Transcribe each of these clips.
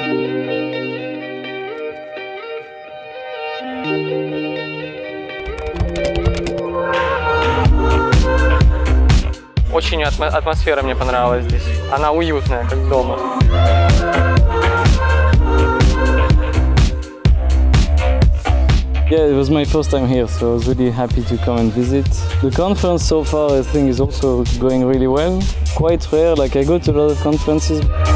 Очень атмосфера мне понравилась здесь. Она уютная, как дома. Yeah, it was my first time here, so I was really happy to come and visit. The conference so far, I think, is also going really well. Quite rare, like I go to a lot of conferences.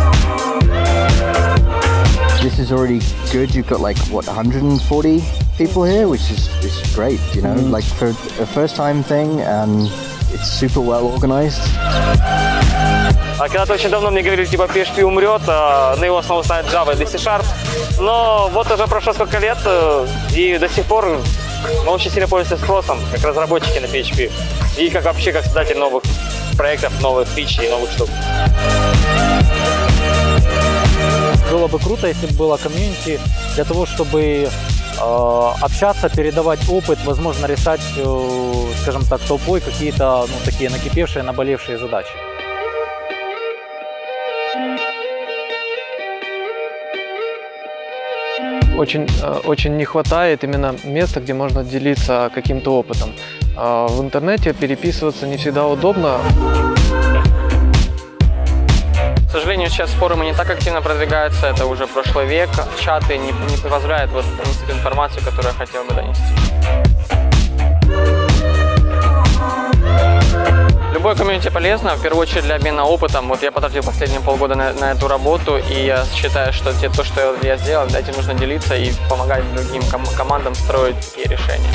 This is already good. You've got like, what, 140 people here, which is great, you know, like for a first-time thing, and it's super well organized. Когда-то очень давно мне говорили, типа, PHP умрет, на его основу ставят Java или C-Sharp. Но вот уже прошло сколько лет, и до сих пор мы очень сильно пользуемся спросом, как разработчики на PHP. И как вообще, как создатель новых проектов, новых фич и новых штук. Было бы круто, если бы было комьюнити для того, чтобы общаться, передавать опыт, возможно, решать, скажем так, толпой какие-то, ну, такие накипевшие, наболевшие задачи. Очень не хватает именно места, где можно делиться каким-то опытом. В интернете переписываться не всегда удобно. К сожалению, сейчас форумы не так активно продвигаются, это уже прошлый век. Чаты не позволяют вот донести информацию, которую я хотел бы донести. Любое комьюнити полезно, в первую очередь для обмена опытом. Вот я потратил последние полгода на эту работу, и я считаю, что то, что я сделал, этим нужно делиться и помогать другим командам строить такие решения.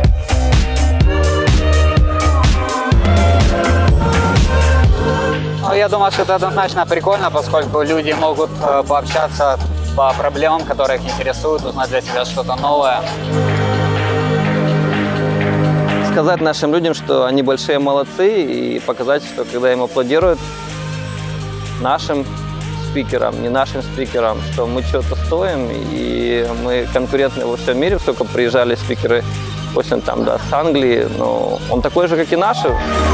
Ну, я думаю, что это однозначно прикольно, поскольку люди могут пообщаться по проблемам, которые их интересуют, узнать для себя что-то новое. Сказать нашим людям, что они большие молодцы, и показать, что когда им аплодируют, нашим спикерам, не нашим спикерам, что мы что-то стоим, и мы конкурентны во всем мире, сколько приезжали спикеры, допустим, там, да, с Англии, но он такой же, как и наши.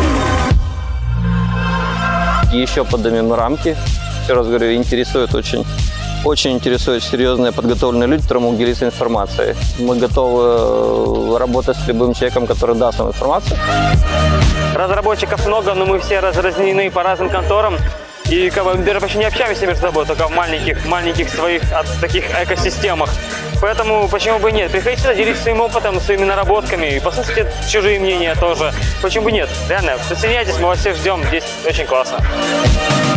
И еще поднимем рамки, еще раз говорю, интересует очень интересуют серьезные подготовленные люди, которые могут делиться информацией. Мы готовы работать с любым человеком, который даст нам информацию. Разработчиков много, но мы все разнены по разным конторам. И как бы, даже почти не общаемся между собой, только в маленьких своих таких экосистемах. Поэтому почему бы нет? Приходите сюда, делитесь своим опытом, своими наработками, и послушайте чужие мнения тоже. Почему бы нет? Реально, присоединяйтесь, мы вас всех ждем, здесь очень классно.